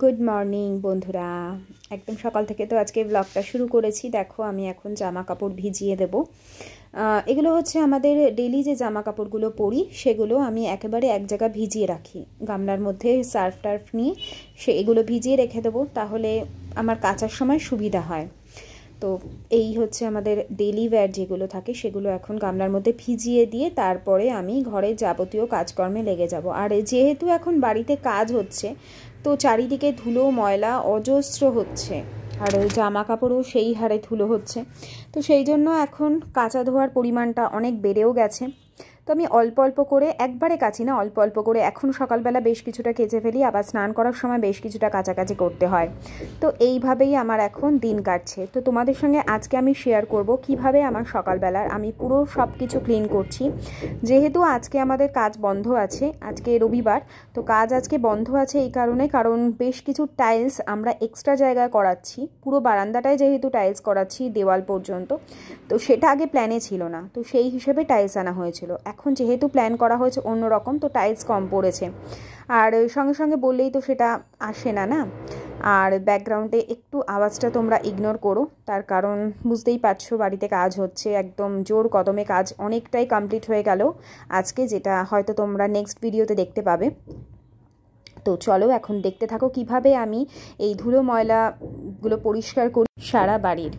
Good morning বন্ধুরা, একদম সকাল থেকে তো আজকে ব্লগটা শুরু করেছি। দেখো আমি এখন জামা কাপড় ভিজিয়ে দেব। এগুলো হচ্ছে আমাদের ডেলি যে জামা কাপড়গুলো পরি সেগুলো আমি একেবারে এক জায়গা ভিজিয়ে রাখি, গামলার মধ্যে সার্ফ টার্ফ নিয়ে এগুলো ভিজিয়ে রেখে দেবো, তাহলে আমার কাচার সময় সুবিধা হয়। তো এই হচ্ছে আমাদের ডেলি ওয়্যার যেগুলো থাকে সেগুলো এখন গামলার মধ্যে ভিজিয়ে দিয়ে তারপরে আমি ঘরের যাবতীয় কাজকর্মে লেগে যাব। আর যেহেতু এখন বাড়িতে কাজ হচ্ছে তো চারিদিকে ধুলো ময়লা অজস্র হচ্ছে, আর জামা কাপড়ও সেই হারে ধুলো হচ্ছে, তো সেই জন্য এখন কাচা ধোয়ার পরিমাণটা অনেক বেড়েও গেছে। তো আমি অল্প অল্প করে, একবারে কাচি না, অল্প অল্প করে এখন সকালবেলা বেশ কিছুটা কেচে ফেলি, আবার স্নান করার সময় বেশ কিছুটা কাচাকাচি করতে হয়। তো এইভাবেই আমার এখন দিন কাটছে। তো তোমাদের সঙ্গে আজকে আমি শেয়ার করব কিভাবে আমার সকালবেলার আমি পুরো সব কিছু ক্লিন করছি। যেহেতু আজকে আমাদের কাজ বন্ধ আছে, আজকে রবিবার, তো কাজ আজকে বন্ধ আছে এই কারণে, কারণ বেশ কিছু টাইলস আমরা এক্সট্রা জায়গায় করাচ্ছি, পুরো বারান্দাটায় যেহেতু টাইলস করাচ্ছি দেওয়াল পর্যন্ত, তো সেটা আগে প্ল্যানে ছিল না, তো সেই হিসেবে টাইলস আনা হয়েছিল। এখন যেহেতু প্ল্যান করা হয়েছে অন্যরকম, তো টাইলস কম পড়েছে, আর সঙ্গে সঙ্গে বললেই তো সেটা আসে না না। আর ব্যাকগ্রাউন্ডে একটু আওয়াজটা তোমরা ইগনোর করো, তার কারণ বুঝতেই পারছো বাড়িতে কাজ হচ্ছে, একদম জোর কদমে কাজ অনেকটাই কমপ্লিট হয়ে গেল আজকে, যেটা হয়তো তোমরা নেক্সট ভিডিওতে দেখতে পাবে। তো চলো এখন দেখতে থাকো কিভাবে আমি এই ধুলো ময়লাগুলো পরিষ্কার করি সারা বাড়ির।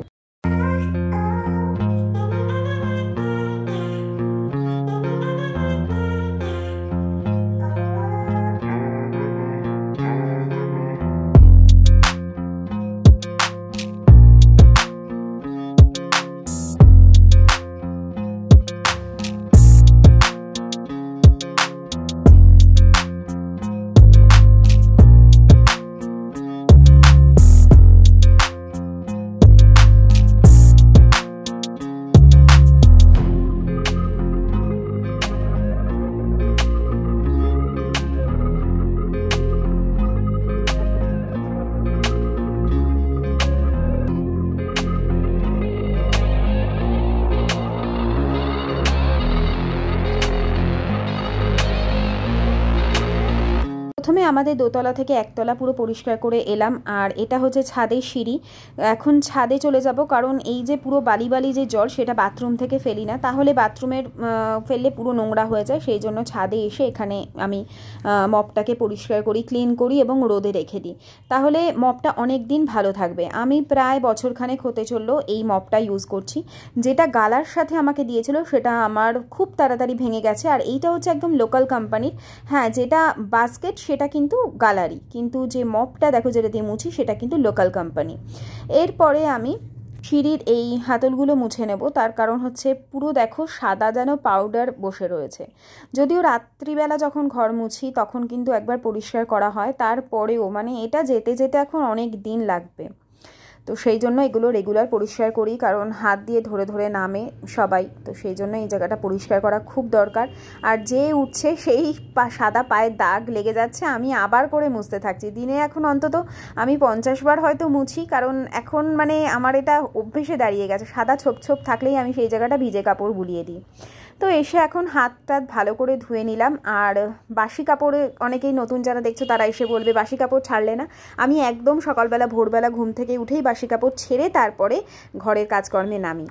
প্রথমে আমাদের দোতলা থেকে একতলা পুরো পরিষ্কার করে এলাম, আর এটা হচ্ছে ছাদের সিঁড়ি। এখন ছাদে চলে যাব, কারণ এই যে পুরো বালি বালি যে জল সেটা বাথরুম থেকে ফেলি না, তাহলে বাথরুমের ফেললে পুরো নোংরা হয়ে যায়, সেই জন্য ছাদে এসে এখানে আমি মপটাকে পরিষ্কার করি, ক্লিন করি এবং রোদে রেখে দিই, তাহলে মপটা অনেক দিন ভালো থাকবে। আমি প্রায় বছরখানেক হতে চললো এই মপটা ইউজ করছি। যেটা গালার সাথে আমাকে দিয়েছিল সেটা আমার খুব তাড়াতাড়ি ভেঙে গেছে, আর এইটা হচ্ছে একদম লোকাল কোম্পানির। হ্যাঁ, যেটা বাস্কেট সেটা কিন্তু গালারি, কিন্তু যে মপটা দেখো যেটা দিয়ে মুছি সেটা কিন্তু লোকাল কোম্পানি। এরপরে আমি সিঁড়ির এই হাতলগুলো মুছে নেব, তার কারণ হচ্ছে পুরো দেখো সাদা যেন পাউডার বসে রয়েছে। যদিও রাত্রিবেলা যখন ঘর মুছি তখন কিন্তু একবার পরিষ্কার করা হয়, তারপরেও মানে এটা যেতে যেতে এখন অনেক দিন লাগবে, তো সেই জন্য এগুলো রেগুলার পরিষ্কার করি, কারণ হাত দিয়ে ধরে ধরে নামে সবাই, তো সেই জন্য এই জায়গাটা পরিষ্কার করা খুব দরকার। আর যে উঠছে সেই সাদা পায়ের দাগ লেগে যাচ্ছে, আমি আবার করে মুছতে থাকছি। দিনে এখন অন্তত আমি 50 বার হয়তো মুছি, কারণ এখন মানে আমার এটা অভ্যেসে দাঁড়িয়ে গেছে, সাদা ছোপ ছোপ থাকলেই আমি সেই জায়গাটা ভিজে কাপড় বুলিয়ে দিই। তো এসে এখন হাতটা ভালো করে ধুয়ে নিলাম। আর বাসি কাপড়ে অনেকেই নতুন যারা দেখছো তারা এসে বলবে বাসি কাপড় ছাড়লে না, আমি একদম সকালবেলা ভোরবেলা ঘুম থেকে উঠেই বাসি কাপড় ছেড়ে তারপরে ঘরের কাজকর্মে নামি।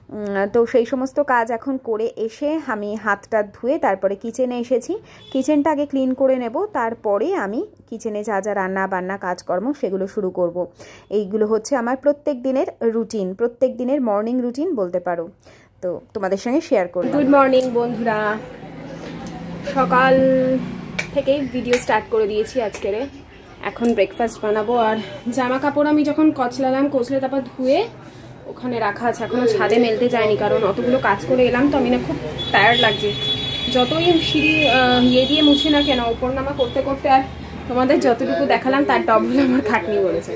তো সেই সমস্ত কাজ এখন করে এসে আমি হাতটা ধুয়ে তারপরে কিচেনে এসেছি। কিচেনটা আগে ক্লিন করে নেব, তারপরে আমি কিচেনে যা যা রান্না বান্না কাজকর্ম সেগুলো শুরু করব। এইগুলো হচ্ছে আমার প্রত্যেক দিনের রুটিন, প্রত্যেক দিনের মর্নিং রুটিন বলতে পারো, তো তোমাদের সঙ্গে শেয়ার করব। গুড মর্নিং বন্ধুরা, সকাল থেকেই ভিডিও স্টার্ট করে দিয়েছি আজকের। এখন ব্রেকফাস্ট বানাবো, আর জামা কাপড় আমি যখন কচলালাম, কচলে তারপর ধুয়ে ওখানে রাখা আছে, এখনো ছাদে মেলতে যায়নি, কারণ অতগুলো কাজ করে এলাম তো আমি না খুব টায়ার্ড লাগছে। যতই সিঁড়ি ইয়ে দিয়ে মুছি না কেন, ওপর নামা করতে করতে আর তোমাদের যতটুকু দেখালাম তার ডবল আমার খাটনি বলেছে,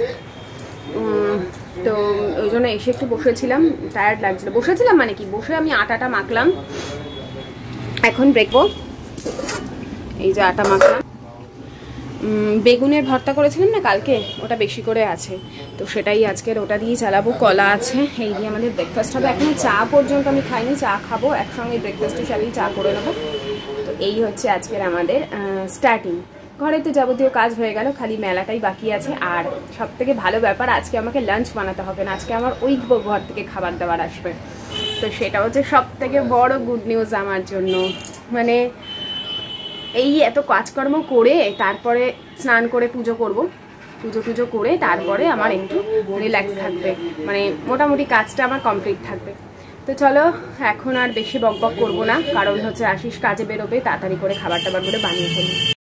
তো ওই জন্য এসে একটু বসেছিলাম, টায়ার্ড লাগছিল। বসেছিলাম মানে কি, বসে আমি আটাটা মাখলাম, এখন ব্রেকবো। এই যে আটা মাখলাম, বেগুনের ভর্তা করেছিলাম না কালকে, ওটা বেশি করে আছে, তো সেটাই আজকের ওটা দিয়ে চালাবো। কলা আছে, এই দিয়ে আমাদের ব্রেকফাস্ট হবে। এখন চা পর্যন্ত আমি খাইনি, চা খাবো একসঙ্গে, ব্রেকফাস্টের সাথেই চা করে নেবো। তো এই হচ্ছে আজকের আমাদের স্টার্টিং। ঘরে তো যাবতীয় কাজ হয়ে গেল, খালি মেলাটাই বাকি আছে। আর সব থেকে ভালো ব্যাপার, আজকে আমাকে লাঞ্চ বানাতে হবে না, আজকে আমার ওই ঘর থেকে খাবার দাবার আসবে। তো সেটা হচ্ছে সব থেকে বড় গুড নিউজ আমার জন্য। মানে এই এত কাজকর্ম করে তারপরে স্নান করে পুজো করব, পুজো করে তারপরে আমার একটু রিল্যাক্স থাকবে, মানে মোটামুটি কাজটা আমার কমপ্লিট থাকবে। তো চলো এখন আর বেশি বকবক করবো না, কারণ হচ্ছে আশিস কাজে বেরোবে, তাড়াতাড়ি করে খাবার টাবার করে বানিয়ে ফেলি।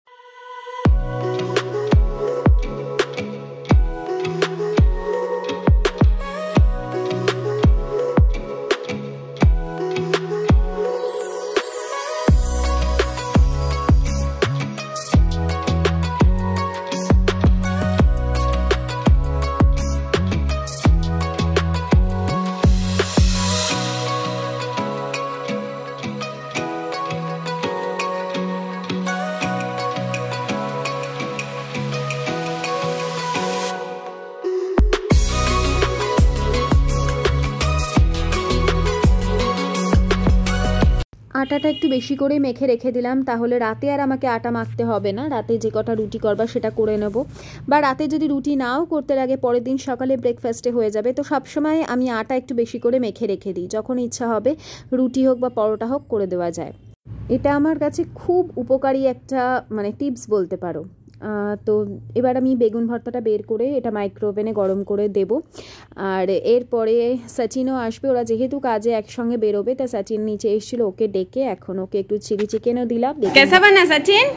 আটাটা একটু বেশি করে মেখে রেখে দিলাম, তাহলে রাতে আর আমাকে আটা মাখতে হবে না। রাতে যে কটা রুটি করবা সেটা করে নেব, বা রাতে যদি রুটি নাও করতে লাগে পরের দিন সকালে ব্রেকফাস্টে হয়ে যাবে। তো সবসময় আমি আটা একটু বেশি করে মেখে রেখে দিই, যখন ইচ্ছা হবে রুটি হোক বা পরোটা হোক করে দেওয়া যায়। এটা আমার কাছে খুব উপকারী একটা মানে টিপস বলতে পারো। তো এবার আমি বেগুন ভর্তাটা বের করে এটা মাইক্রোওভেনে গরম করে দেব। আর এরপরে সচিনও আসবে, ওরা যেহেতু কাজে একসঙ্গে বেরোবে, তা সচিন নিচে এসেছিল, ওকে ডেকে এখন ওকে একটু চিলি চিকেনও দিলাম। कैसा बना सचिन?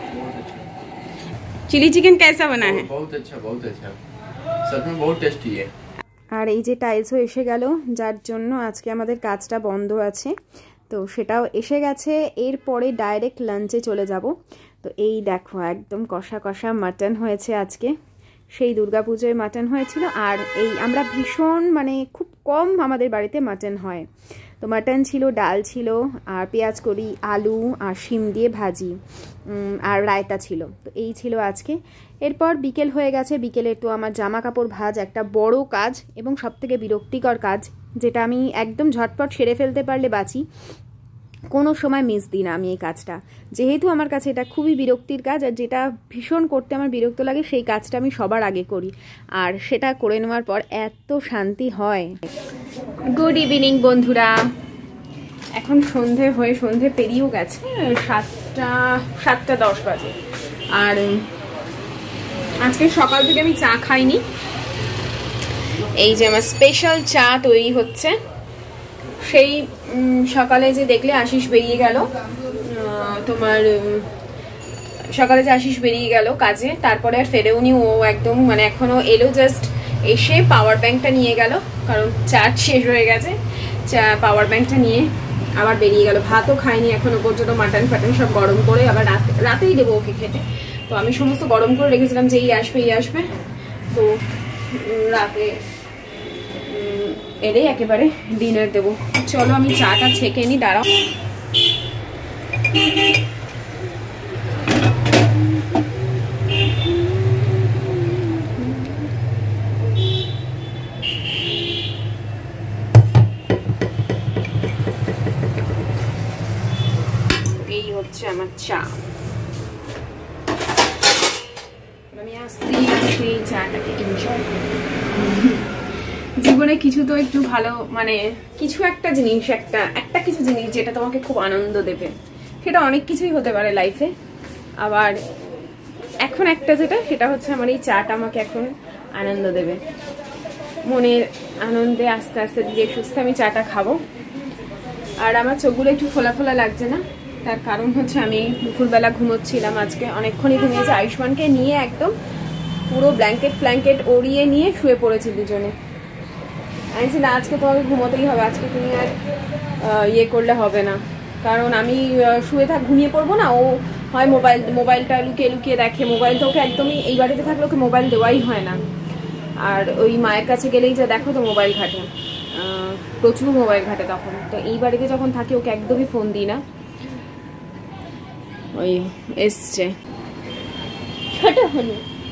चिली चिकन कैसा बना है? बहुत अच्छा सच में बहुत टेस्टी है। আর এই যে টাইলসও এসে গেল, যার জন্য আজকে আমাদের কাজটা বন্ধ আছে, তো সেটাও এসে গেছে। এরপরে ডাইরেক্ট লাঞ্চে চলে যাব। তো এই দেখো একদম কষা কষা মাটন হয়েছে আজকে, সেই দুর্গাপুজোয় মাটন হয়েছিল। আর এই আমরা ভীষণ মানে খুব কম আমাদের বাড়িতে মাটন হয়, তো মাটন ছিল, ডাল ছিল, আর পেঁয়াজ কড়ি, আলু আর শিম দিয়ে ভাজি, আর রায়তা ছিল। তো এই ছিল আজকে। এরপর বিকেল হয়ে গেছে, বিকেলে তো আমার জামা কাপড় ভাজ একটা বড় কাজ এবং সবথেকে বিরক্তিকর কাজ, যেটা আমি একদম ঝটপট সেরে ফেলতে পারলে বাঁচি, কোনো সময় মিস দিই না আমি এই কাজটা। যেহেতু আমার কাছে এটা খুবই বিরক্তির কাজ, আর যেটা ভীষণ করতে আমার বিরক্ত লাগে, সেই কাজটা আমি সবার আগে করি, আর সেটা করে নেওয়ার পর এত শান্তি হয়। গুড ইভিনিং বন্ধুরা, এখন সন্ধে পেরিয়েও গেছে, 7:10 বাজে। আর আজকে সকাল থেকে আমি চা খাইনি, এই যে আমার স্পেশাল চা তৈরি হচ্ছে। সেই সকালে যে দেখলে আশিস বেরিয়ে গেল, তোমার সকালে যে আশিস বেরিয়ে গেল কাজে, তারপরে আর ফেরেওনি ও, একদম মানে এখনো এলো, জাস্ট এসে পাওয়ার ব্যাংকটা নিয়ে গেল, কারণ চার্জ শেষ হয়ে গেছে। পাওয়ার ব্যাংকটা নিয়ে আবার বেরিয়ে গেল। ভাতও খাইনি এখনো পর্যন্ত, মাটন ফাটন সব গরম করে আবার রাতেই দেবো ওকে খেতে। তো আমি সমস্ত গরম করে রেখেছিলাম যে এই আসবে, তো রাতে এলেই একেবারে ডিনার দেবো। চলো আমি চাটা ছেঁকে নি, দাঁড়াও। এই হচ্ছে আমার চা, আমি আস্তে এই চাটাকে এনজয়। জীবনে কিছু তো একটু ভালো, মানে কিছু একটা জিনিস, একটা কিছু জিনিস যেটা তোমাকে খুব আনন্দ দেবে, সেটা অনেক কিছুই হতে পারে লাইফে। আবার এখন একটা সেটা হচ্ছে আমার এই চাটা আমাকে এখন আনন্দ দেবে, মনের আনন্দে আস্তে আস্তে ধীরে সুস্থে আমি চাটা খাবো। আর আমার চোখগুলো একটু ফোলা ফোলা লাগছে না, তার কারণ হচ্ছে আমি দুপুরবেলা ঘুমোচ্ছিলাম, আজকে অনেকক্ষণই ঘুমিয়েছি। আয়ুষ্মানকে নিয়ে একদম পুরো ব্ল্যাঙ্কেট ওড়িয়ে নিয়ে শুয়ে পড়েছি দুজনে। আমি না, আজকে তোমাকে ঘুমোতেই হবে, আজকে তুমি আর ইয়ে করলে হবে না, কারণ আমি ঘুমিয়ে পড়বো না, ও হয় মোবাইলটা লুকিয়ে দেখে। মোবাইল তো ওকে একদমই, এই বাড়িতে থাকলে ওকে মোবাইল দেওয়াই হয় না। আর ওই মায়ের কাছে গেলেই যা দেখো তো মোবাইল ঘাটে, প্রচুর মোবাইল ঘাটে তখন। তো এই বাড়িতে যখন থাকি ওকে একদমই ফোন দিই না। ওই এসছে ছোট হনু,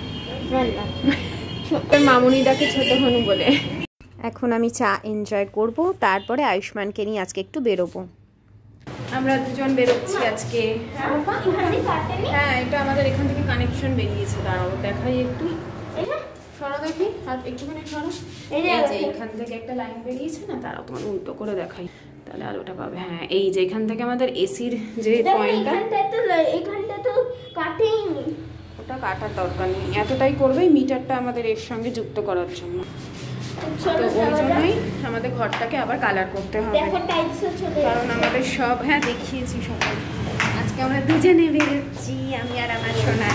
মামুনি ডাকে ছোট হনু বলে। এখন আমি চা এনজয় করব, তারপরে আয়ুষ্মানকে নিয়ে আজকে একটু বেরোবো। আমরা দুজন বেরোচ্ছি আজকে। হ্যাঁ, এটা আমাদের এখান থেকে কানেকশন বেরিয়েছে। দাঁড়াও দেখাই একটু, সরো দেখি, আর একটুখানি সরো। এই যে এখান থেকে একটা লাইন বেরিয়েছে না, দাঁড়াও তোমার উল্টো করে দেখাই, তাহলে আলোটা পাবে। হ্যাঁ, এই যে এখান থেকে আমাদের এসির যে পয়েন্টটা, এখানটা তো কাটেইনি, ওটা কাটার দরকার নেই, এতটাই করবে মিটারটা আমাদের এর সঙ্গে যুক্ত করার জন্য। তো ওই জন্যই আমাদের ঘরটাকে আবার কালার করতে হবে, কারণ আমাদের সব, হ্যাঁ দেখিয়েছি সবাই। আজকে আমরা দুজনে বেরোচ্ছি, আমি আর আমার সোনা।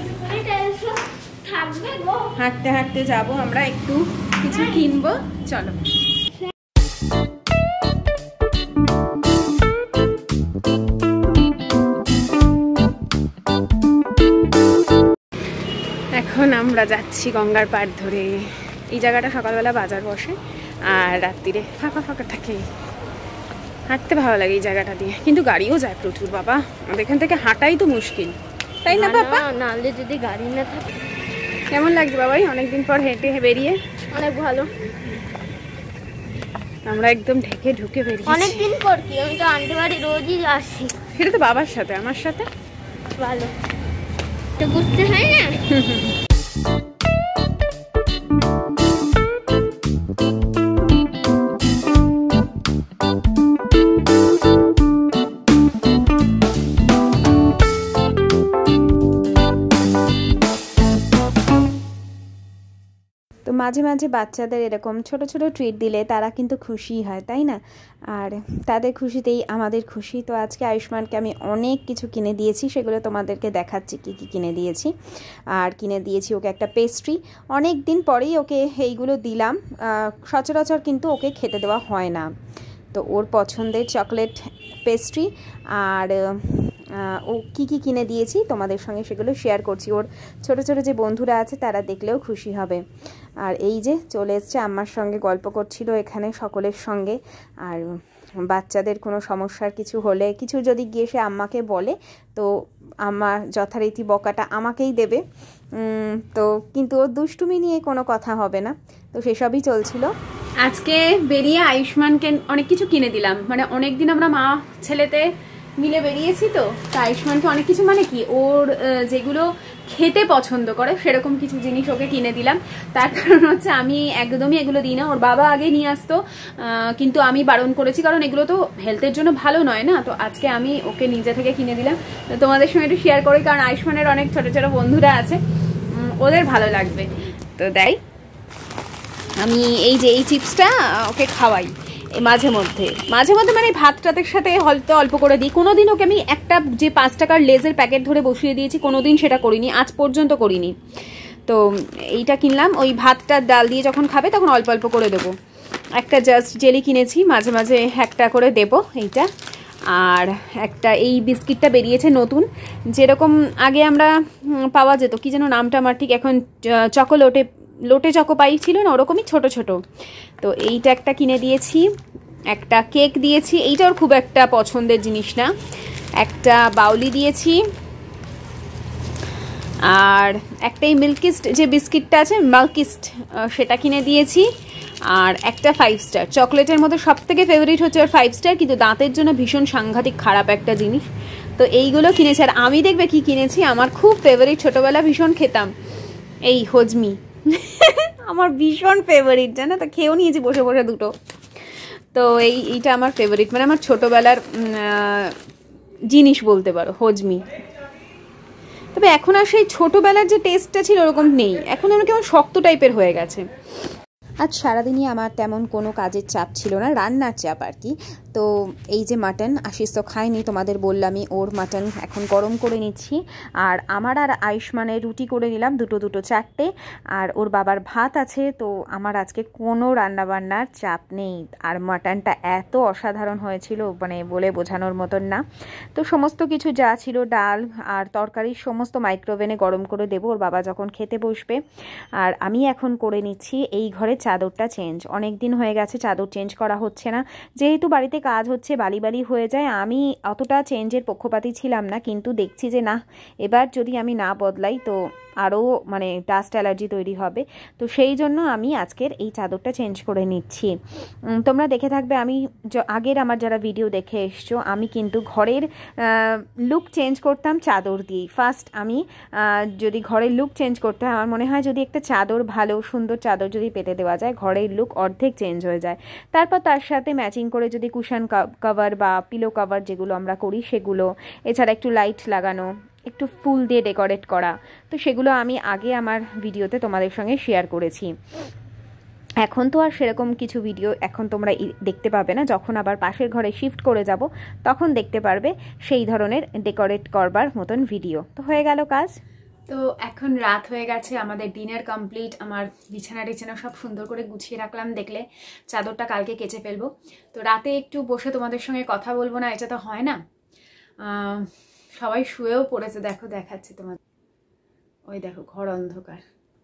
হাঁটতে হাঁটতে যাবো আমরা, একটু কিছু কিনবো, চলো। এখন আমরা যাচ্ছি গঙ্গার পাড় ধরে। এই জায়গাটা সকালবেলা বাজার বসে আর রাত্রিরে ফাঁকা ফাঁকা থাকে, হাঁটতে ভালো লাগে এই জায়গাটা দিয়ে, কিন্তু গাড়িও যায় প্রচুর বাবা, আমাদের এখান থেকে হাঁটাই তো মুশকিল, তাই না বাবা? নাহলে যদি গাড়ি না থাকে। কেমন লাগছে বাবাই অনেকদিন পর হেঁটে বেরিয়ে? অনেক ভালো, আমরা একদম ঢেকে ঢুকে বেরিয়ে। অনেকদিন পর কি, আমি তো আন্টি বাড়ি রোজই আসি। সেটা তো বাবার সাথে, আমার সাথে ভালো তো বুঝতে হয় না। তো মাঝে মাঝে বাচ্চাদের এরকম ছোট ছোট ট্রিট দিলে তারা কিন্তু খুশি হয়, তাই না? আর তাদের খুশিতেই আমাদের খুশি। তো আজকে আয়ুষ্মানকে আমি অনেক কিছু কিনে দিয়েছি, সেগুলো তোমাদেরকে দেখাচ্ছি কী কী কিনে দিয়েছি। আর কিনে দিয়েছি ওকে একটা পেস্ট্রি, অনেক দিন পরেই ওকে এইগুলো দিলাম, সচরাচর কিন্তু ওকে খেতে দেওয়া হয় না। তো ওর পছন্দের চকলেট পেস্ট্রি, আর ও কী কী কিনে দিয়েছি তোমাদের সঙ্গে সেগুলো শেয়ার করছি। ওর ছোট ছোট যে বন্ধুরা আছে তারা দেখলেও খুশি হবে। আর এই যে চলে এসছে আম্মার সঙ্গে, গল্প করছিল এখানে সকলের সঙ্গে। আর বাচ্চাদের কোনো সমস্যার কিছু হলে, কিছু যদি গিয়ে সে আম্মাকে বলে, তো আম্মা যথারীতি বকাটা আমাকেই দেবে। তো কিন্তু ওর দুষ্টুমি নিয়ে কোনো কথা হবে না, তো সেসবই চলছিল। আজকে বেরিয়ে আয়ুষ্মানকে অনেক কিছু কিনে দিলাম, মানে অনেকদিন আমরা মা ছেলেতে মিলে বেরিয়েছি, তো আয়ুষ্মানকে অনেক কিছু, মানে কি ওর যেগুলো খেতে পছন্দ করে সেরকম কিছু জিনিস ওকে কিনে দিলাম। তার কারণ হচ্ছে আমি একদমই এগুলো দিই না, ওর বাবা আগে নিয়ে আসতো, কিন্তু আমি বারণ করেছি, কারণ এগুলো তো হেলথের জন্য ভালো নয় না। তো আজকে আমি ওকে নিজে থেকে কিনে দিলাম, তোমাদের সঙ্গে একটু শেয়ার করি, কারণ আয়ুষ্মানের অনেক ছোট ছোট বন্ধুরা আছে, ওদের ভালো লাগবে। তো দেয় আমি এই যে এই চিপসটা ওকে খাওয়াই মাঝে মধ্যে মানে ভাতটাতের সাথে হয়তো অল্প করে দিই। কোনোদিন ওকে আমি একটা যে 5 টাকার লেজের প্যাকেট ধরে বসিয়ে দিয়েছি, কোনোদিন সেটা করিনি, আজ পর্যন্ত করিনি। তো এইটা কিনলাম, ওই ভাতটা ডাল দিয়ে যখন খাবে তখন অল্প অল্প করে দেবো। একটা জাস্ট জেলি কিনেছি, মাঝে মাঝে একটা করে দেবো এইটা। আর একটা এই বিস্কিটটা বেরিয়েছে নতুন, যেরকম আগে আমরা পাওয়া যেত, কি যেন নামটা আমার ঠিক এখন, লোটে চকো পাই ছিল না, ওরকমই ছোট ছোট। তো এইটা একটা কিনে দিয়েছি, একটা কেক দিয়েছি, এইটা ওর খুব একটা পছন্দের জিনিস না। একটা বাউলি দিয়েছি, আর একটা এই মিল্কিস্ট যে বিস্কিটটা আছে, মাল্কিস্ট, সেটা কিনে দিয়েছি। আর একটা 5 স্টার, চকলেটের মধ্যে সব থেকে ফেভারিট হচ্ছে ওর 5 স্টার, কিন্তু দাঁতের জন্য ভীষণ সাংঘাতিক খারাপ একটা জিনিস। তো এইগুলো কিনেছি। আর আমি দেখবে কি কিনেছি, আমার খুব ফেভারিট, ছোটোবেলা ভীষণ খেতাম, এই হজমি আমার ভীষণ ফেভারিট, জানো তো, খেয়েও নিয়েছি বসে বসে দুটো। তো এইটা আমার ফেভারিট, মানে আমার ছোটোবেলার জিনিস বলতে পারো, হজমি। তবে এখন আর সেই ছোটোবেলার যে টেস্টটা ছিল ওরকম নেই, এখন আমার কেমন শক্ত টাইপের হয়ে গেছে। আজ সারাদিনই আমার তেমন কোনো কাজের চাপ ছিল না, রান্নার চাপ আর কি। তো এই যে মাটন, আশিস তো খায়নি, তোমাদের বললামই, ওর মাটন এখন গরম করে নিচ্ছি। আর আমার আর আয়ুষ্মানের রুটি করে নিলাম, দুটো 4টে। আর ওর বাবার ভাত আছে, তো আমার আজকে কোনো রান্নাবান্নার চাপ নেই। আর মাটনটা এত অসাধারণ হয়েছিল, মানে বলে বোঝানোর মতন না। তো সমস্ত কিছু যা ছিল, ডাল আর তরকারি সমস্ত মাইক্রোওভেনে গরম করে দেবো ওর বাবা যখন খেতে বসবে। আর আমি এখন করে নিচ্ছি এই ঘরে চাদরটা চেঞ্জ, অনেক দিন হয়ে গেছে চাদর চেঞ্জ করা হচ্ছে না, যেহেতু বাড়িতে কাজ হচ্ছে বালি বালি হয়ে যায়। আমি অতটা চেঞ্জের পক্ষপাতী ছিলাম না, কিন্তু দেখছি যে না, এবার যদি আমি না বদলাই তো আরও মানে ডাস্ট অ্যালার্জি তৈরি হবে। তো সেই জন্য আমি আজকের এই চাদরটা চেঞ্জ করে নিচ্ছি। তোমরা দেখে থাকবে, আমি আগের আমার যারা ভিডিও দেখে এসছো, আমি কিন্তু ঘরের লুক চেঞ্জ করতাম চাদর দিয়েই। ফার্স্ট আমি যদি ঘরের লুক চেঞ্জ করতে হয়, আমার মনে হয় যদি একটা চাদর, ভালো সুন্দর চাদর যদি পেতে দেওয়া যায়, ঘরের লুক অর্ধেক চেঞ্জ হয়ে যায়। তারপর তার সাথে ম্যাচিং করে যদি কুশন কভার বা পিলো কভার যেগুলো আমরা করি সেগুলো, এছাড়া একটু লাইট লাগানো, একটু ফুল দিয়ে ডেকোরেট করা, তো সেগুলো আমি আগে আমার ভিডিওতে তোমাদের সঙ্গে শেয়ার করেছি। এখন তো আর সেরকম কিছু ভিডিও এখন তোমরা দেখতে পাবে না, যখন আবার পাশের ঘরে শিফট করে যাব তখন দেখতে পারবে সেই ধরনের ডেকোরেট করবার মতন ভিডিও। তো হয়ে গেল কাজ। তো এখন রাত হয়ে গেছে, আমাদের ডিনার কমপ্লিট, আমার বিছানা টিছানা সব সুন্দর করে গুছিয়ে রাখলাম, দেখলে চাদরটা কালকে কেচে ফেলবো। তো রাতে একটু বসে তোমাদের সঙ্গে কথা বলবো না, এটা তো হয় না। সবাই শুয়েও পড়েছে, দেখো দেখাচ্ছে তোমার, ওই দেখো ঘর অন্ধকার,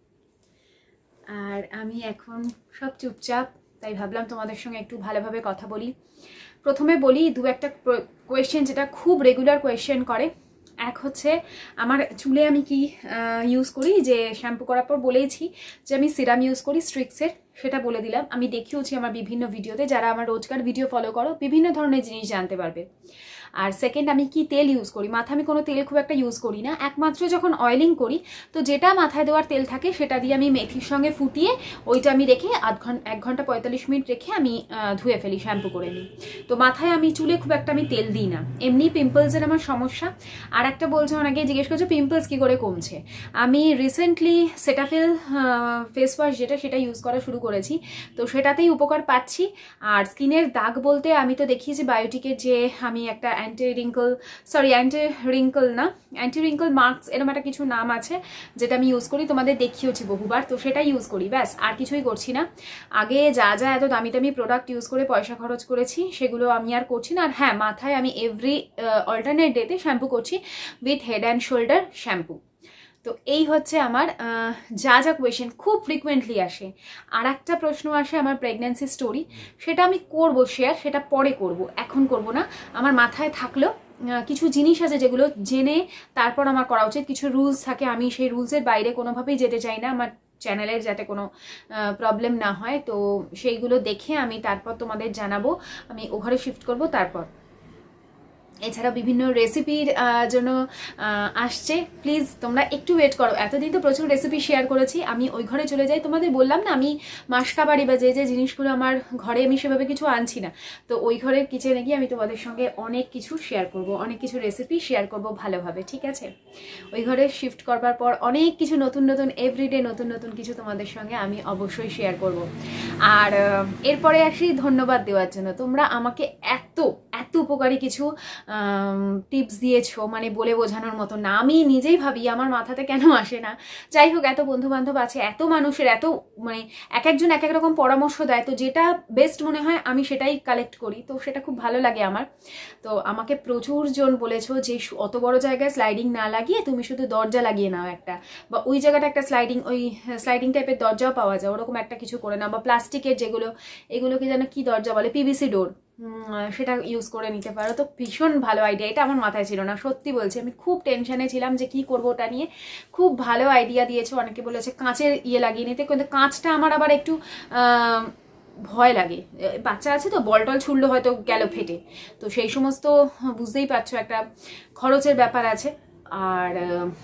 আর আমি এখন সব চুপচাপ, তাই ভাবলাম তোমাদের সঙ্গে একটু ভালোভাবে কথা বলি। প্রথমে বলি দু একটা কোয়েশ্চেন যেটা খুব রেগুলার কোয়েশ্চেন করে। এক হচ্ছে আমার চুলে আমি কি ইউজ করি, যে শ্যাম্পু করার পর বলেইছি যে আমি সিরাম ইউজ করি স্ট্রিক্সের, সেটা বলে দিলাম। আমি দেখিয়েছি আমার বিভিন্ন ভিডিওতে, যারা আমার রোজকার ভিডিও ফলো করো বিভিন্ন ধরনের জিনিস জানতে পারবে। আর সেকেন্ড, আমি কি তেল ইউজ করি। মাথায় আমি কোনো তেল খুব একটা ইউজ করি না, একমাত্র যখন অয়েলিং করি তো যেটা মাথায় দেওয়ার তেল থাকে সেটা দিয়ে আমি মেথির সঙ্গে ফুটিয়ে ওইটা আমি রেখে 1 ঘন্টা 45 মিনিট রেখে আমি ধুয়ে ফেলি, শ্যাম্পু করে নিই। তো মাথায় আমি চুলে খুব একটা আমি তেল দিই না, এমনি পিম্পলসের আমার সমস্যা। আর একটা বলছে, অনেকে জিজ্ঞেস করছে পিম্পলস কী করে কমছে। আমি রিসেন্টলি সেটাফিল ফেস ওয়াশ যেটা, সেটা ইউজ করা শুরু করেছি, তো সেটাতেই উপকার পাচ্ছি। আর স্কিনের দাগ বলতে আমি তো দেখিয়েছি বায়োটিকের যে আমি একটা অ্যান্টি রিঙ্কল মার্কস এরকম একটা কিছু নাম আছে, যেটা আমি ইউজ করি, তোমাদের দেখিয়েছি বহুবার, তো সেটাই ইউজ করি, ব্যাস আর কিছুই করছি না। আগে যা যা এত দামি দামি প্রোডাক্ট ইউজ করে পয়সা খরচ করেছি সেগুলো আমি আর করছি না। আর হ্যাঁ, মাথায় আমি এভরি অল্টারনেট ডেতে শ্যাম্পু করছি with head and shoulder shampoo. তো এই হচ্ছে আমার যা যা কোয়েশ্চেন খুব ফ্রিকুয়েন্টলি আসে। আর একটা প্রশ্ন আসে আমার প্রেগন্যান্সি স্টোরি, সেটা আমি করব শেয়ার, সেটা পরে করব, এখন করব না। আমার মাথায় থাকলো কিছু জিনিস আছে যেগুলো জেনে তারপর আমার করা উচিত। কিছু রুলস থাকে, আমি সেই রুলসের বাইরে কোনোভাবেই যেতে চাই না, আমার চ্যানেলের যাতে কোনো প্রবলেম না হয়। তো সেইগুলো দেখে আমি তারপর তোমাদের জানাবো, আমি ও ঘরে শিফট করব তারপর। এছাড়া বিভিন্ন রেসিপির জন্য আসছে, প্লিজ তোমরা একটু ওয়েট করো। এতদিন তো প্রচুর রেসিপি শেয়ার করেছি, আমি ওই ঘরে চলে যাই। তোমাদের বললাম না আমি মাসকাবাড়ি বা যে যে জিনিসগুলো আমার ঘরে আমি সেভাবে কিছু আনছি না, তো ওই ঘরের কিচেনে গিয়ে আমি তোমাদের সঙ্গে অনেক কিছু শেয়ার করব, অনেক কিছু রেসিপি শেয়ার করব ভালোভাবে, ঠিক আছে? ওই ঘরে শিফট করবার পর অনেক কিছু নতুন নতুন এভরিডে নতুন নতুন কিছু তোমাদের সঙ্গে আমি অবশ্যই শেয়ার করব। আর এরপরে আসি ধন্যবাদ দেওয়ার জন্য। তোমরা আমাকে এত এত উপকারী কিছু টিপস দিয়েছো, মানে বলে বোঝানোর মতো না। আমি নিজেই ভাবি আমার মাথাতে কেন আসে না। যাই হোক, এত বন্ধু বান্ধব আছে, এত মানুষের এত মানে এক একজন এক এক রকম পরামর্শ দেয়, তো যেটা বেস্ট মনে হয় আমি সেটাই কালেক্ট করি, তো সেটা খুব ভালো লাগে আমার। তো আমাকে প্রচুর জন বলেছো যে অত বড় জায়গায় স্লাইডিং না লাগিয়ে তুমি শুধু দরজা লাগিয়ে নাও একটা, বা ওই জায়গাটা একটা স্লাইডিং টাইপের দরজাও পাওয়া যায়, ওরকম একটা কিছু করে নাও, বা প্লাস্টিকের যেগুলো, এগুলোকে যেন কি দরজা বলে, পিভিসি ডোর, সেটা ইউজ করে নিতে পারো। তো ভীষণ ভালো আইডিয়া, এটা আমার মাথায় ছিল না, সত্যি বলছি। আমি খুব টেনশনে ছিলাম যে কি করবো ওটা নিয়ে, খুব ভালো আইডিয়া দিয়েছো। অনেকে বলেছে কাঁচের লাগিয়ে নিতে, কিন্তু কাঁচটা আমার আবার একটু ভয় লাগে, বাচ্চা আছে তো, বল টল ছুড়লে হয়তো গেল ফেটে, তো সেই সমস্ত বুঝতেই পারছো একটা খরচের ব্যাপার আছে। আর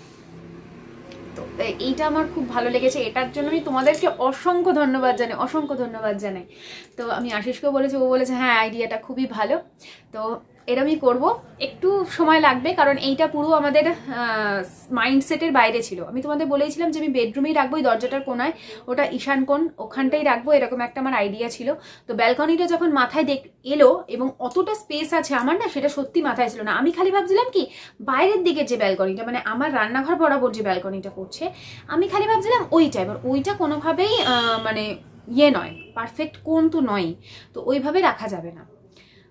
তো এইটা আমার খুব ভালো লেগেছে, এটার জন্য আমি তোমাদেরকে অসংখ্য ধন্যবাদ জানাই। তো আমি আশিসকেও বলেছি, ও বলেছে হ্যাঁ আইডিয়াটা খুবই ভালো। তো এরমই করব, একটু সময় লাগবে, কারণ এইটা পুরো আমাদের মাইন্ডসেটের বাইরে ছিল। আমি তোমাদের বলেছিলাম যে আমি বেডরুমেই রাখবো, ওই দরজাটার কোনায়, ওটা ঈশান কোণ, ওখানটাই রাখবো, এরকম একটা আমার আইডিয়া ছিল। তো ব্যালকনিটা যখন মাথায় এলো এবং অতটা স্পেস আছে আমার, না সেটা সত্যি মাথায় ছিল না। আমি খালি ভাবছিলাম কি বাইরের দিকের যে ব্যালকনিটা, মানে আমার রান্নাঘর বরাবর যে ব্যালকনিটা পড়ছে, আমি খালি ভাবছিলাম ওইটা, এবার ওইটা কোনোভাবেই মানে নয়, পারফেক্ট কোণ তো নয়, তো ওইভাবে রাখা যাবে না।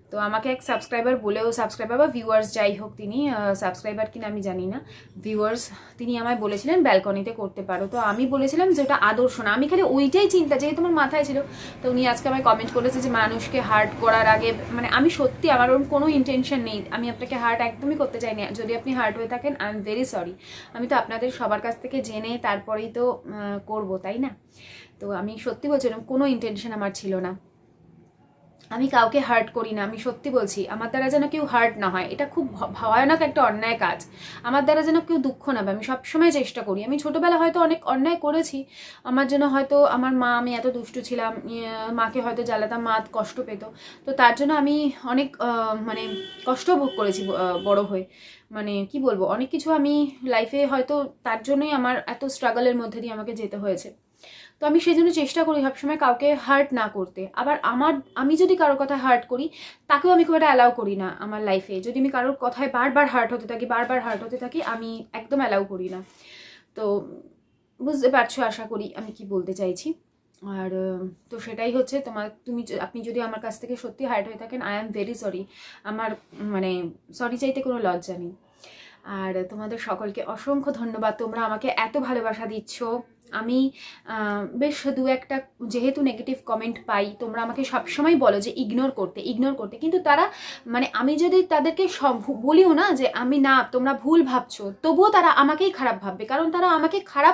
তো আমাকে এক সাবস্ক্রাইবার বলেও, সাবস্ক্রাইবার বা ভিউয়ার্স যাই হোক, তিনি সাবস্ক্রাইবার কিনা আমি জানি না, ভিউয়ার্স, তিনি আমায় বলেছিলেন ব্যালকনিতে করতে পারো। তো আমি বলেছিলাম যে ওটা আদর্শ না, আমি খালি ওইটাই চিন্তা যেহেতু আমার মাথায় ছিল। তো উনি আজকে আমায় কমেন্ট করেছে যে মানুষকে হার্ট করার আগে, মানে আমি সত্যি আমার ওরকম কোনো ইন্টেনশন নেই, আমি আপনাকে হার্ট একদমই করতে চাইনি। যদি আপনি হার্ট হয়ে থাকেন আই এম ভেরি সরি, আমি তো আপনাদের সবার কাছ থেকে জেনে তারপরেই তো করবো, তাই না? তো আমি সত্যি বলছি এরকম কোনো ইন্টেনশন আমার ছিল না, আমি কাউকে হার্ট করি না। আমি সত্যি বলছি, আমার দ্বারা যেন কেউ হার্ট না হয়, এটা খুব ভয়ানক একটা অন্যায় কাজ। আমার দ্বারা যেন কেউ দুঃখ না পায়, আমি সবসময় চেষ্টা করি। আমি ছোটোবেলা হয়তো অনেক অন্যায় করেছি, আমার জন্য হয়তো আমার মা, আমি এত দুষ্টু ছিলাম, মাকে হয়তো জ্বালাতাম, মা কষ্ট পেত, তো তার জন্য আমি অনেক মানে কষ্ট ভোগ করেছি বড় হয়ে। মানে কি বলবো, অনেক কিছু আমি লাইফে হয়তো তার জন্যই আমার এত স্ট্রাগলের মধ্যে দিয়ে আমাকে যেতে হয়েছে। তো আমি সেই জন্য চেষ্টা করি সবসময় কাউকে হার্ট না করতে। আবার আমি যদি কারোর কথায় হার্ট করি, তাকেও আমি খুব একটা অ্যালাউ করি না আমার লাইফে। যদি আমি কারোর কথায় বারবার হার্ট হতে থাকি, আমি একদম অ্যালাউ করি না। তো বুঝতে পারছো আশা করি আমি কি বলতে চাইছি। আর তো সেটাই হচ্ছে, আপনি যদি আমার কাছ থেকে সত্যি হার্ট হয়ে থাকেন, আই এম ভেরি সরি। আমার মানে সরি চাইতে কোনো লজ্জা নেই। আর তোমাদের সকলকে অসংখ্য ধন্যবাদ, তোমরা আমাকে এত ভালোবাসা দিচ্ছ। আমি বেশ দু একটা যেহেতু নেগেটিভ কমেন্ট পাই, তোমরা আমাকে সবসময় বলো যে ইগনোর করতে, কিন্তু তারা মানে আমি যদি তাদেরকে বলিও না যে আমি না, তোমরা ভুল ভাবছো, তবুও তারা আমাকেই খারাপ ভাববে, কারণ তারা আমাকে খারাপ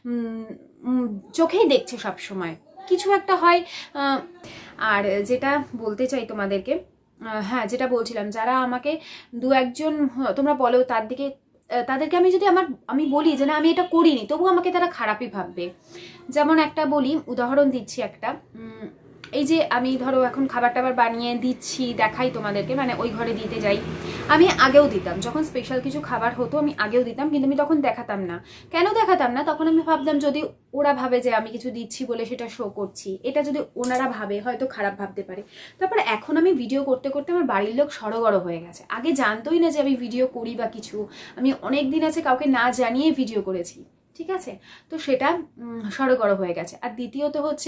চোখেই দেখছে সবসময়, কিছু একটা হয়। আর যেটা বলতে চাই তোমাদেরকে, হ্যাঁ যেটা বলছিলাম, যারা আমাকে দু একজন তোমরা বলো, তাদেরকে আমি বলি যে না আমি এটা করিনি, তবু আমাকে তারা খারাপই ভাববে। যেমন একটা বলি, উদাহরণ দিচ্ছি একটা, এই যে আমি ধরো এখন খাবার টাবার বানিয়ে দিচ্ছি, দেখাই তোমাদেরকে, মানে ওই ঘরে দিতে যাই, আমি আগেও দিতাম, যখন স্পেশাল কিছু খাবার হতো আমি আগেও দিতাম, কিন্তু আমি তখন দেখাতাম না। কেন দেখাতাম না? তখন আমি ভাবতাম যদি ওরা ভাবে যে আমি কিছু দিচ্ছি বলে সেটা শো করছি, এটা যদি ওনারা ভাবে হয়তো খারাপ ভাবতে পারে। তারপর এখন আমি ভিডিও করতে করতে আমার বাড়ির লোক সড়গড় হয়ে গেছে, আগে জানতোই না যে আমি ভিডিও করি বা কিছু, আমি অনেক দিন আছে কাউকে না জানিয়ে ভিডিও করেছি, ঠিক আছে? তো সেটা সড়গড় হয়ে গেছে। আর দ্বিতীয়ত হচ্ছে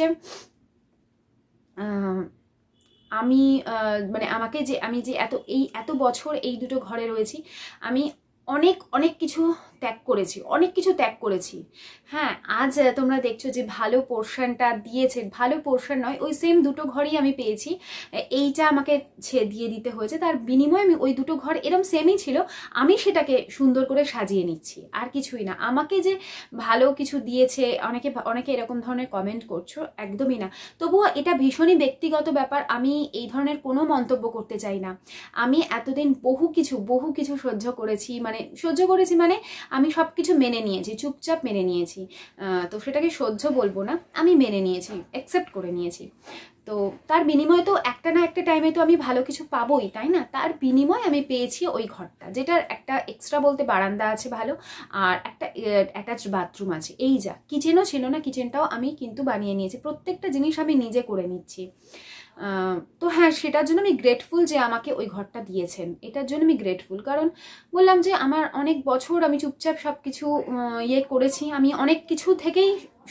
আমি মানে আমি যে এত বছর এই দুটো ঘরে রয়েছি, আমি অনেক কিছু ত্যাগ করেছি। হ্যাঁ, আজ তোমরা দেখছো যে ভালো পোর্শনটা দিয়েছে, ভালো পোর্শন নয়, ওই সেম দুটো ঘরই আমি পেয়েছি, এইটা আমাকে দিয়ে দিতে হয়েছে, তার বিনিময়ে আমি ওই দুটো ঘর এরম সেমই ছিল, আমি সেটাকে সুন্দর করে সাজিয়ে নিচ্ছি, আর কিছুই না। আমাকে যে ভালো কিছু দিয়েছে, অনেকে এরকম ধরনের কমেন্ট করছো, একদমই না। তবুও এটা ভীষণই ব্যক্তিগত ব্যাপার, আমি এই ধরনের কোনো মন্তব্য করতে চাই না। আমি এতদিন বহু কিছু সহ্য করেছি, মানে আমি সব কিছু মেনে নিয়েছি, চুপচাপ মেনে নিয়েছি। তো সেটাকে সহ্য বলবো না, আমি মেনে নিয়েছি, অ্যাকসেপ্ট করে নিয়েছি। তো তার বিনিময়ে তো একটা না একটা টাইমে তো আমি ভালো কিছু পাবোই, তাই না? তার বিনিময়ে আমি পেয়েছি ওই ঘরটা, যেটার একটা এক্সট্রা বলতে বারান্দা আছে ভালো, আর একটা অ্যাটাচ বাথরুম আছে। এই যা, কিচেনও ছিল না, কিচেনটাও আমি কিন্তু বানিয়ে নিয়েছি, প্রত্যেকটা জিনিস আমি নিজে করে নিচ্ছি। তো হ্যাঁ, সেটার জন্য আমি গ্রেটফুল যে আমাকে ওই ঘরটা দিয়েছেন, এটার জন্য আমি গ্রেটফুল। কারণ বললাম যে আমার অনেক বছর আমি চুপচাপ সব কিছু করেছি, আমি অনেক কিছু থেকেই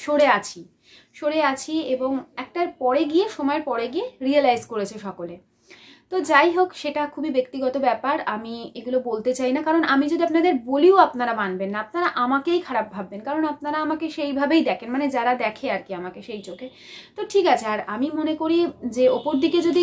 সরে আছি এবং সময়ের পরে গিয়ে রিয়েলাইজ করেছে সকলে। তো যাই হোক, সেটা খুবই ব্যক্তিগত ব্যাপার, আমি এগুলো বলতে চাই না, কারণ আমি যদি আপনাদের বলিও আপনারা মানবেন না, আপনারা আমাকেই খারাপ ভাববেন, কারণ আপনারা আমাকে সেইভাবেই দেখেন, মানে যারা দেখে আর কি আমাকে সেই চোখে। তো ঠিক আছে, আর আমি মনে করি যে ওপর দিকে যদি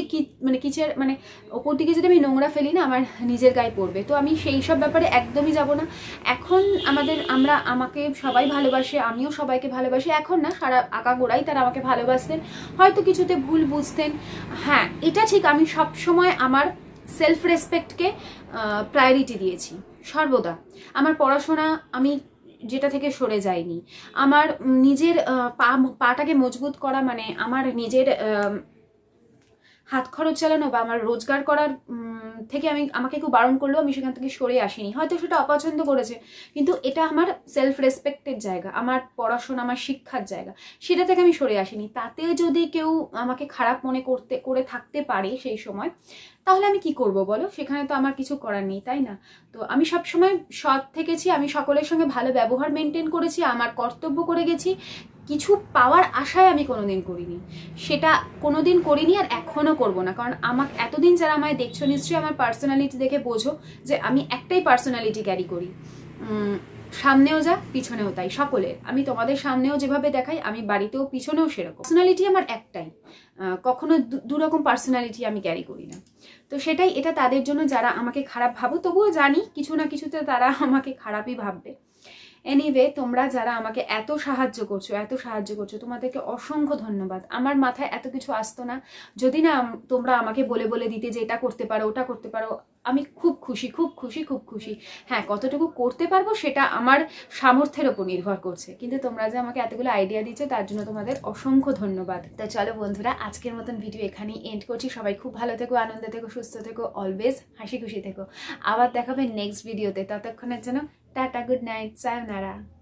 ওপর দিকে যদি আমি নোংরা ফেলি না, আমার নিজের গায়ে পড়বে, তো আমি সেই সব ব্যাপারে একদমই যাব না। এখন আমাকে সবাই ভালোবাসে, আমিও সবাইকে ভালোবাসি, এখন না, সারা আগাগোড়াই তারা আমাকে ভালোবাসতেন, হয়তো কিছুতে ভুল বুঝতেন। হ্যাঁ, এটা ঠিক, আমি সবসময় আমার সেলফ রেসপেক্টকে প্রায়োরিটি দিয়েছি সর্বদা। আমার পড়াশোনা আমি যেটা থেকে সরে যাইনি, আমার নিজের পাটাকে মজবুত করা, মানে আমার নিজের হাত খরচ চালানো বা আমার রোজগার করার থেকে আমাকে কেউ বারণ করলেও আমি সেখান থেকে সরে আসিনি, হয়তো সেটা অপছন্দ করেছে, কিন্তু এটা আমার সেলফ রেসপেক্টের জায়গা, আমার পড়াশোনা, আমার শিক্ষার জায়গা, সেটা থেকে আমি সরে আসিনি। তাতে যদি কেউ আমাকে খারাপ মনে করে থাকতে পারে সেই সময়, তাহলে আমি কি করব বলো? সেখানে তো আমার কিছু করার নেই, তাই না? তো আমি সবসময় সৎ থেকেছি, আমি সকলের সঙ্গে ভালো ব্যবহার মেনটেন করেছি, আমার কর্তব্য করে গেছি, কিছু পাওয়ার আশায় আমি কোনোদিন করিনি, সেটা কোনোদিন করিনি আর এখনও করব না। কারণ আমাকে এতদিন যারা আমায় দেখছো নিশ্চয়ই আমার পার্সোনালিটি দেখে বোঝো যে আমি একটাই পার্সোনালিটি ক্যারি করি, সামনেও যা পিছনেও তাই, সকলের। আমি তোমাদের সামনেও যেভাবে দেখাই আমি বাড়িতেও পিছনেও সেরকম। পার্সোনালিটি আমার একটাই, কখনো দুরকম পার্সোনালিটি আমি ক্যারি করি না। তো সেটাই, এটা তাদের জন্য যারা আমাকে খারাপ ভাবো, তবুও জানি কিছু না কিছুতে তারা আমাকে খারাপই ভাববে। এনিওয়ে, তোমরা যারা আমাকে এত সাহায্য করছো তোমাদেরকে অসংখ্য ধন্যবাদ। আমার মাথায় এত কিছু আসতো না যদি না তোমরা আমাকে বলে বলে দিতে যে এটা করতে পারো, ওটা করতে পারো। আমি খুব খুশি। হ্যাঁ, কতটুকু করতে পারবো সেটা আমার সামর্থ্যের ওপর নির্ভর করছে, কিন্তু তোমরা যে আমাকে এতগুলো আইডিয়া দিচ্ছ তার জন্য তোমাদের অসংখ্য ধন্যবাদ। তো চলো বন্ধুরা, আজকের মতন ভিডিও এখানেই এন্ড করছি। সবাই খুব ভালো থেকো, আনন্দে থেকো, সুস্থ থেকো, অলওয়েজ হাসি খুশি থেকো। আবার দেখাবে নেক্সট ভিডিওতে। ততক্ষণের জন্য টাটা, গুড নাইট, সায়োনারা।